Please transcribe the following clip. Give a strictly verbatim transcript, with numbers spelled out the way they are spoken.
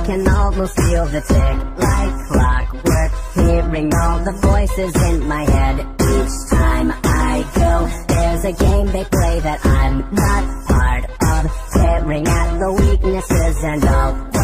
can almost feel the tick, like clockwork, hearing all the voices in my head. Each time I go, there's a game they play that I'm not part of, staring at the weaknesses and all